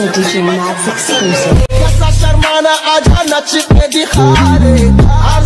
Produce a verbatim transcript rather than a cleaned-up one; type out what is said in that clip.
a D J Mads exclusive. शर्माना आजा नच के दिखा रे।